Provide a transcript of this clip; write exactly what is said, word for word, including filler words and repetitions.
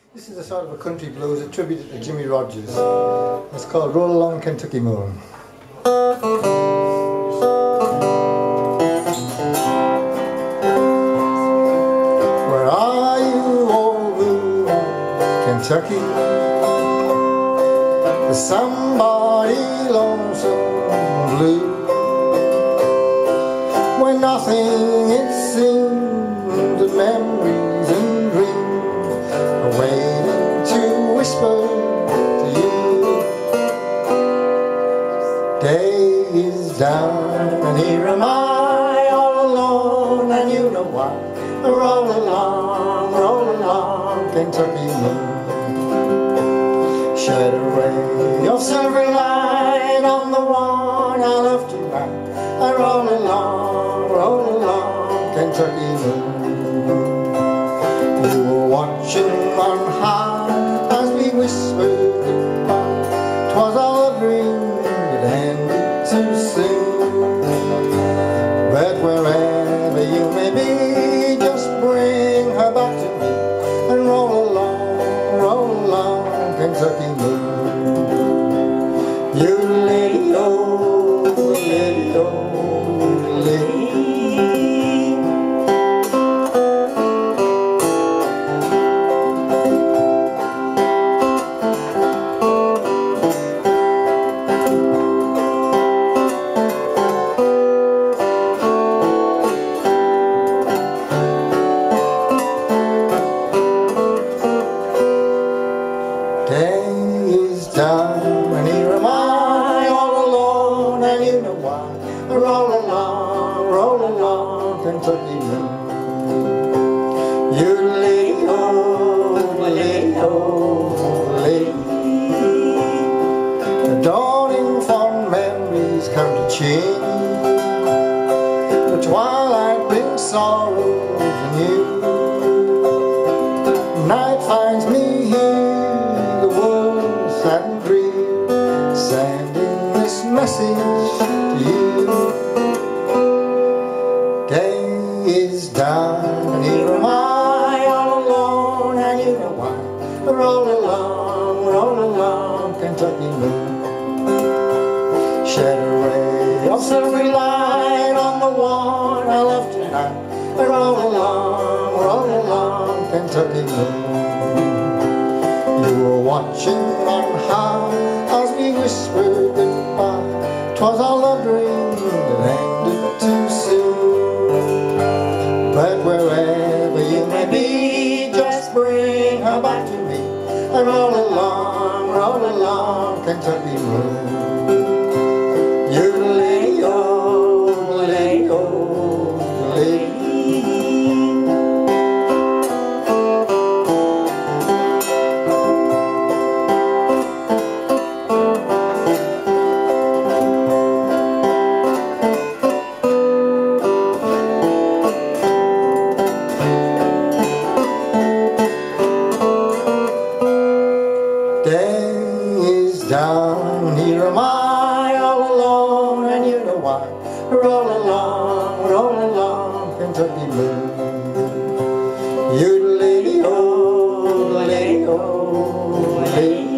This is a sort of a country blues attributed to Jimmy Rogers. It's called Roll Along Kentucky Moon. Where are you, old blue Kentucky? There's somebody lonesome blue, when nothing it seems but memories and dreams are waiting to whisper to you. Day is done and here am I all alone, and you know why. Roll along, roll along, Kentucky moon. Shed away your silver light on the one I love tonight. I roll along, roll along, Kentucky moon. You were watching on high as we whispered goodbye. 'Twas all a dream that ended too soon. But wherever you may be, just bring her back to me, and roll along, roll along, Kentucky moon. You lady, oh, lady, oh, lady. Day is done and here am I all alone, and you know why. Roll along, roll along, Kentucky moon. You lady, oh, lady, oh, lady. The dawning fond memories come to change, the twilight brings sorrows anew. Night finds me here, sad and drear, sending this message to you. Day is done and here am I all alone, and you know why. Roll along, roll along, Kentucky moon. Shed away your silvery light on the one I love tonight. Roll along, roll along, Kentucky moon. You were watching on high as we whispered goodbye. 'Twas all a dream that ended too soon. But wherever you may be, just bring her back to me, and roll along, roll along, Kentucky moon. You lady, oh, lady, oh, lady. Day is done, here am I all alone, and you know why. Roll along, roll along, Kentucky moon. You lady, oh, lady, oh, lady.